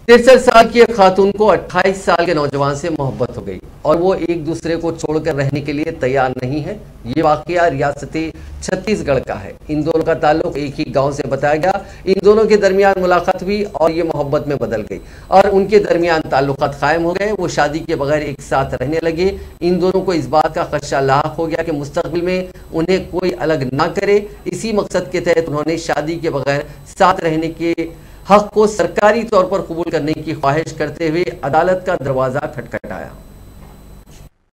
63 साल की एक खातून को 28 साल के नौजवान से मोहब्बत हो गई और वो एक दूसरे को छोड़कर रहने के लिए तैयार नहीं है। ये वाकया रियासत छत्तीसगढ़ का है। इन दोनों का ताल्लुक एक ही गांव से बताया गया। इन दोनों के दरमियान मुलाकात हुई और ये मोहब्बत में बदल गई और उनके दरमियान ताल्लुकात कायम हो गए। वो शादी के बगैर एक साथ रहने लगे। इन दोनों को इस बात का खदशा लाक हो गया कि मुस्तकबिल में उन्हें कोई अलग ना करे। इसी मकसद के तहत उन्होंने शादी के बगैर साथ रहने के हक को सरकारी तौर पर कबूल करने की ख्वाहिश करते हुए अदालत का दरवाजा खटखटाया।